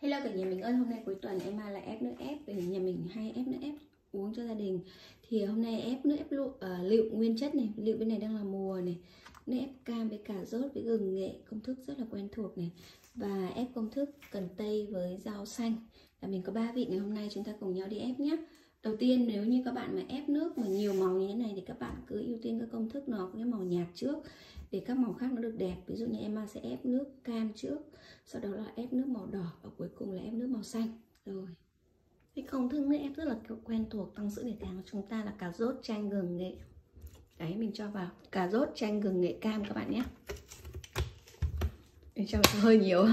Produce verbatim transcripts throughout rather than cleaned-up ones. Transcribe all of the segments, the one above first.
Hello cả nhà mình ơi, hôm nay cuối tuần em là ép nước ép. Vì nhà mình hay ép nước ép uống cho gia đình. Thì hôm nay ép nước ép lụ, uh, lựu nguyên chất này. Lựu bên này đang là mùa này. Nước ép cam với cà rốt với gừng nghệ. Công thức rất là quen thuộc này. Và ép công thức cần tây với rau xanh. Là mình có ba vị ngày hôm nay chúng ta cùng nhau đi ép nhé. Đầu tiên nếu như các bạn mà ép nước mà nhiều màu như thế này thì các bạn cứ ưu tiên các công thức nó có cái màu nhạt trước, để các màu khác nó được đẹp. Ví dụ như Emma sẽ ép nước cam trước, sau đó là ép nước màu đỏ và cuối cùng là ép nước màu xanh. Rồi cái công thức nước ép rất là quen thuộc tăng sức đề kháng của chúng ta là cà rốt, chanh, gừng, nghệ. Đấy, mình cho vào cà rốt, chanh, gừng, nghệ, cam các bạn nhé. Mình cho hơi nhiều.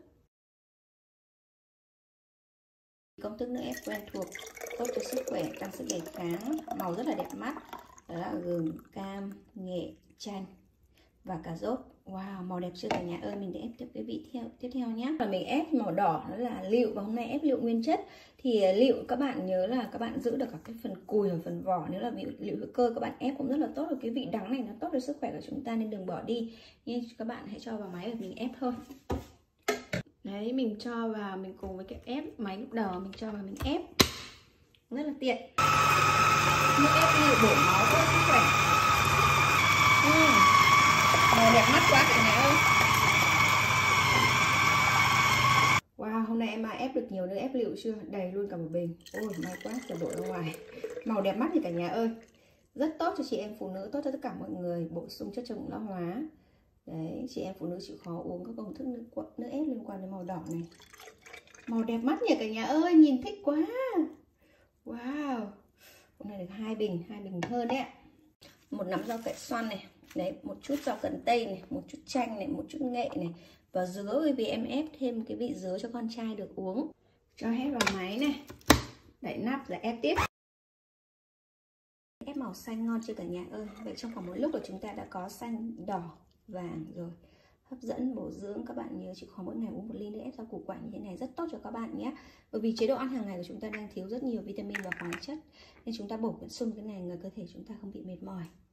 Công thức nước ép quen thuộc, tốt cho sức khỏe, tăng sức đề kháng, màu rất là đẹp mắt. Đó là gừng, cam, nghệ, chanh và cà rốt. Wow, màu đẹp chưa cả nhà ơi. Mình để ép tiếp cái vị theo tiếp theo nhé. Và mình ép màu đỏ đó là lựu, và hôm nay ép lựu nguyên chất. Thì lựu các bạn nhớ là các bạn giữ được cả cái phần cùi và phần vỏ. Nếu là vị lựu hữu cơ các bạn ép cũng rất là tốt, rồi cái vị đắng này nó tốt cho sức khỏe của chúng ta nên đừng bỏ đi. Nhưng các bạn hãy cho vào máy và mình ép thôi. Đấy, mình cho vào, mình cùng với cái ép máy lúc đầu mình cho vào mình ép rất là tiện. Nước ép lựu bổ máu tốt sức khỏe. uhm. Màu đẹp mắt quá cả nhà ơi. Wow, hôm nay em mà ép được nhiều nước ép lựu chưa? Đầy luôn cả một bình. Ôi may quá, rồi đổ ra ngoài. Màu đẹp mắt thì cả nhà ơi. Rất tốt cho chị em phụ nữ, tốt cho tất cả mọi người, bổ sung chất chống lão hóa. Đấy, chị em phụ nữ chịu khó uống các công thức nước, nước ép liên quan đến màu đỏ này. Màu đẹp mắt nhỉ cả nhà ơi, nhìn thích quá. Wow, hôm nay được hai bình, hai bình hơn đấy ạ. Một nắm rau cải xoăn này, đấy, một chút rau cần tây này, một chút chanh này, một chút nghệ này, và dứa, bởi vì em ép thêm cái vị dứa cho con trai được uống. Cho hết vào máy này, đậy nắp rồi ép tiếp. Ép màu xanh ngon chưa cả nhà ơi. Vậy trong khoảng một lúc của chúng ta đã có xanh, đỏ, vàng rồi. Hấp dẫn, bổ dưỡng. Các bạn nhớ chịu khó mỗi ngày uống một ly nước ép rau củ quả như thế này, rất tốt cho các bạn nhé. Bởi vì chế độ ăn hàng ngày của chúng ta đang thiếu rất nhiều vitamin và khoáng chất, nên chúng ta bổ sung cái này người cơ thể chúng ta không bị mệt mỏi.